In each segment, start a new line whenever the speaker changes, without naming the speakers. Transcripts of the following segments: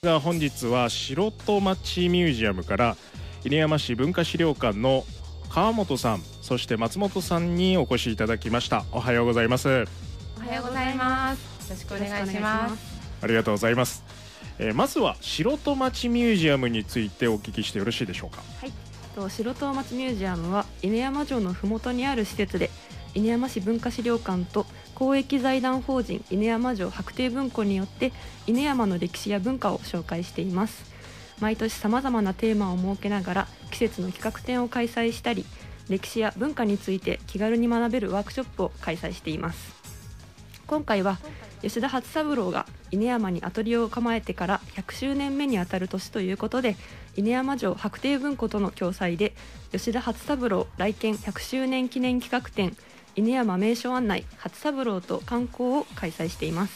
が本日は城戸町ミュージアムから犬山市文化資料館の川本さん、そして松本さんにお越しいただきました。おはようございます。
おはようございます。よろしくお願いします。
ありがとうございます。まずは城戸町ミュージアムについてお聞きしてよろしいでしょうか。
はい、城戸町ミュージアムは犬山城のふもとにある施設で、犬山市文化資料館と公益財団法人犬山城白帝文庫によって犬山の歴史や文化を紹介しています。毎年さまざまなテーマを設けながら季節の企画展を開催したり、歴史や文化について気軽に学べるワークショップを開催しています。今回は吉田初三郎が犬山にアトリエを構えてから100周年目にあたる年ということで、犬山城白帝文庫との共催で吉田初三郎来県100周年記念企画展犬山名所案内初三郎と観光を開催しています。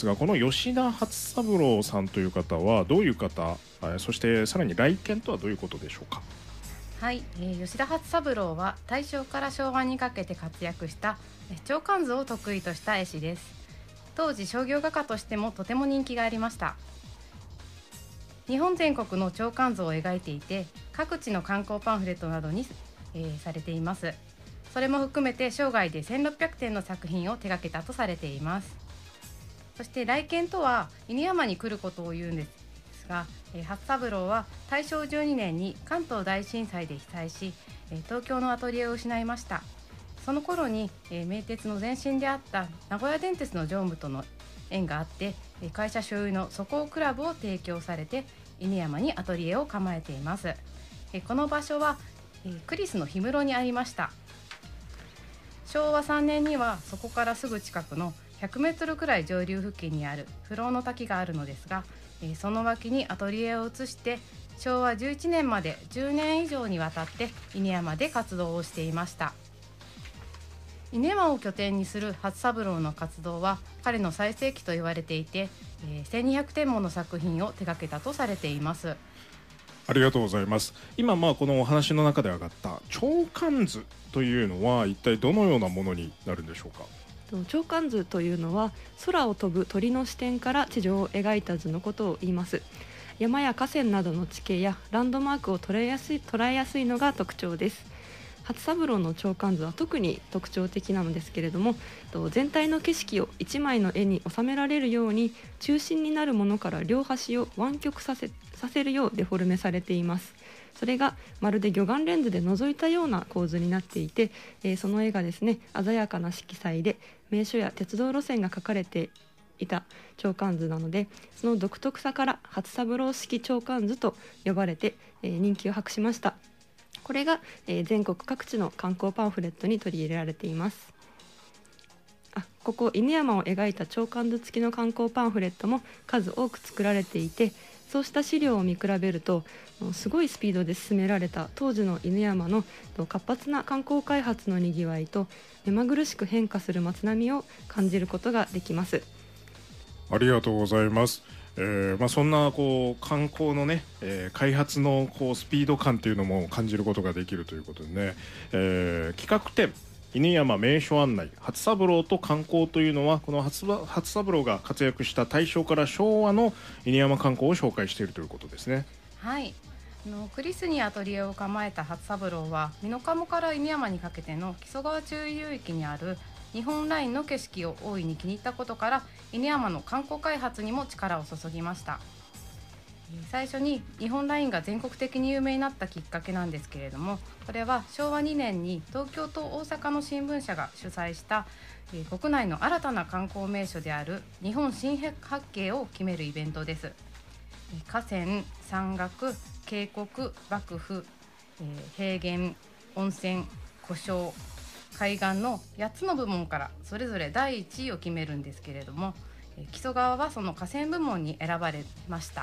この吉田初三郎さんという方はどういう方、そしてさらに来県とはどういうことでしょうか。
はい、吉田初三郎は大正から昭和にかけて活躍した鳥観図を得意とした絵師です。当時商業画家としてもとても人気がありました。日本全国の鳥観図を描いていて、各地の観光パンフレットなどに、されています。それも含めて生涯で1600点の作品を手掛けたとされています。そして来県とは犬山に来ることを言うんですが、初三郎は大正12年に関東大震災で被災し、東京のアトリエを失いました。その頃に、名鉄の前身であった名古屋電鉄の常務との縁があって、会社所有の素行クラブを提供されて犬山にアトリエを構えています。この場所は、クリスの氷室にありました。昭和3年にはそこからすぐ近くの100メートルくらい上流付近にある不老の滝があるのですが、その脇にアトリエを移して昭和11年まで10年以上にわたって犬山で活動をしていました。犬山を拠点にする初三郎の活動は彼の最盛期と言われていて、1200点もの作品を手掛けたとされています。
ありがとうございます。今このお話の中で上がった鳥観図というのは一体どのようなものになるんでしょうか。
鳥観図というのは空を飛ぶ鳥の視点から地上を描いた図のことを言います。山や河川などの地形やランドマークを捉えやすいのが特徴です。初三郎の鳥観図は特に特徴的なのですけれども、全体の景色を1枚の絵に収められるように中心になるものから両端を湾曲させるようデフォルメされています。それがまるで魚眼レンズで覗いたような構図になっていて、その絵がですね鮮やかな色彩で名所や鉄道路線が描かれていた鳥観図なので、その独特さから初三郎式鳥観図と呼ばれて、人気を博しました。これが、全国各地の観光パンフレットに取り入れられています。ここ犬山を描いた鳥観図付きの観光パンフレットも数多く作られていて、そうした資料を見比べるとすごいスピードで進められた当時の犬山の活発な観光開発のにぎわいと目まぐるしく変化する街並みを感じることができます。
ありがとうございます。そんな観光のね、開発のスピード感というのも感じることができるということでね、企画展犬山名所案内初三郎と観光というのはこの初三郎が活躍した大正から昭和の犬山観光を紹介しているということですね。
はい、クリスにアトリエを構えた初三郎は美濃加茂から犬山にかけての木曽川中流域にある日本ラインの景色を大いに気に入ったことから犬山の観光開発にも力を注ぎました。最初に日本ラインが全国的に有名になったきっかけなんですけれども、これは昭和2年に東京と大阪の新聞社が主催した国内の新たな観光名所である日本新八景を決めるイベントです。河川、山岳、渓谷、幕府、平原、温泉、湖沼、海岸の8つの部門からそれぞれ第1位を決めるんですけれども、木曽川はその河川部門に選ばれました。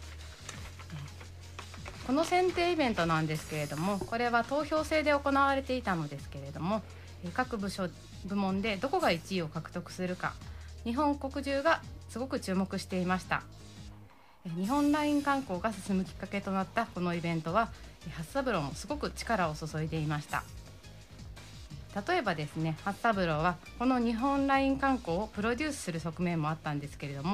この選定イベントなんですけれども、これは投票制で行われていたのですけれども、各部門でどこが1位を獲得するか日本国中がすごく注目していました。日本ライン観光が進むきっかけとなったこのイベントは初三郎もすごく力を注いでいました。例えばですね、初三郎はこの日本ライン観光をプロデュースする側面もあったんですけれども、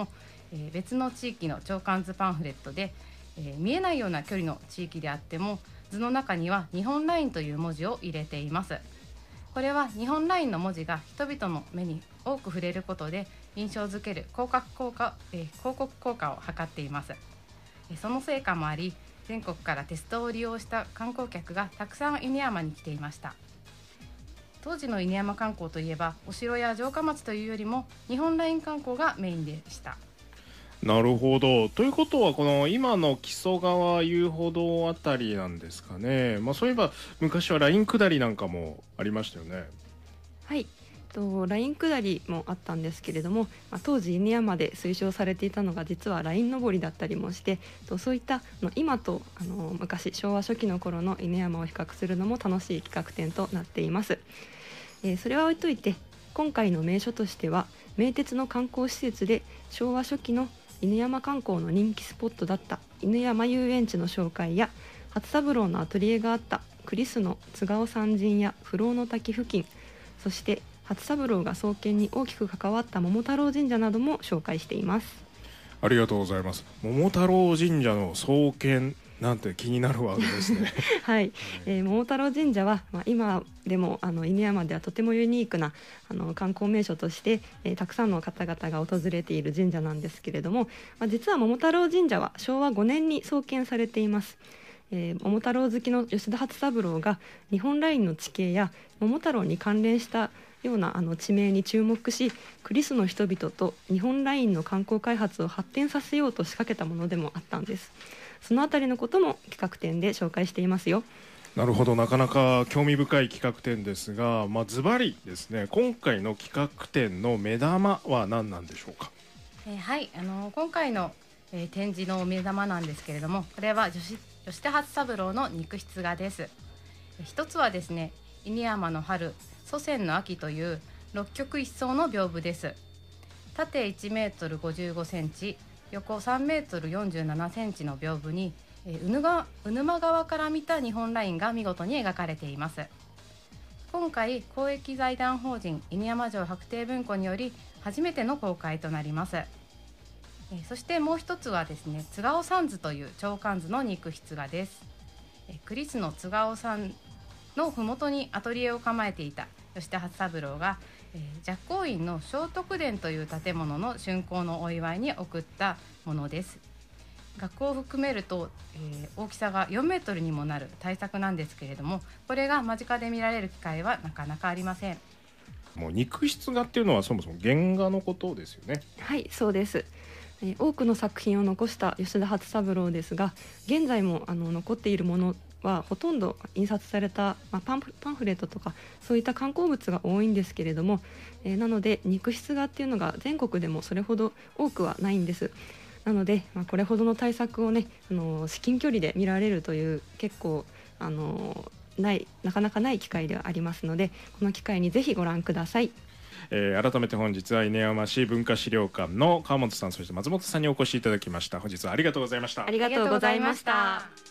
別の地域の鳥観図パンフレットで、見えないような距離の地域であっても図の中には日本ラインという文字を入れています。これは日本ラインの文字が人々の目に多く触れることで印象づける広告効果を図っています。その成果もあり、全国からテストを利用した観光客がたくさん犬山に来ていました。当時の犬山観光といえばお城や城下町というよりも日本ライン観光がメインでした。
なるほど。ということはこの今の木曽川遊歩道あたりなんですかね。そういえば昔はライン下りなんかもありましたよね。
はい、ライン下りもあったんですけれども、当時犬山で推奨されていたのが実はライン上りだったりもして、そういった今と昔昭和初期の頃の犬山を比較するのも楽しい企画展となっています。それは置いといて、今回の名所としては名鉄の観光施設で昭和初期の犬山観光の人気スポットだった犬山遊園地の紹介や、初三郎のアトリエがあったクリスの津川山神や不老の滝付近、そして初三郎が創建に大きく関わった桃太郎神社なども紹介しています。
ありがとうございます。桃太郎神社の創建なんて気になるワードですね。
はい、桃太郎神社は、今でも犬山ではとてもユニークな観光名所として、たくさんの方々が訪れている神社なんですけれども、実は桃太郎神社は昭和5年に創建されています。桃太郎好きの吉田初三郎が日本ラインの地形や桃太郎に関連したような地名に注目し、クリスの人々と日本ラインの観光開発を発展させようと仕掛けたものでもあったんです。そのあたりのことも企画展で紹介していますよ。
なるほど、なかなか興味深い企画展ですが、ズバリですね、今回の企画展の目玉は何なんでしょうか。
はい、今回の、展示の目玉なんですけれども、これは吉田初三郎の肉筆画です。一つはですね、犬山の春、祖先の秋という六曲一層の屏風です。縦1メートル55センチ、横3メートル47センチの屏風に、鵜沼川から見た日本ラインが見事に描かれています。今回公益財団法人犬山城白帝文庫により初めての公開となります。そしてもう一つはですね、津川山図という鳥観図の肉筆画です。クリスの津川山のふもとにアトリエを構えていた吉田初三郎が、寂光院の聖徳殿という建物の竣工のお祝いに贈ったものです。額を含めると、大きさが4メートルにもなる大作なんですけれども、これが間近で見られる機会はなかなかありません。
もう肉筆画っていうのはそもそも原画のことですよね。
はい、そうです。多くの作品を残した吉田初三郎ですが、現在も残っているものはほとんど印刷された、パンフレットとかそういった観光物が多いんですけれども、なので肉筆画っていうのが全国でもそれほど多くはないんです。なので、これほどの大作をね、至近距離で見られるという結構なかなかない機会ではありますので、この機会にぜひご覧ください。
改めて本日は犬山市文化資料館の川本さん、そして松本さんにお越しいただきました。本日はありがとうございました。
ありがとうございました。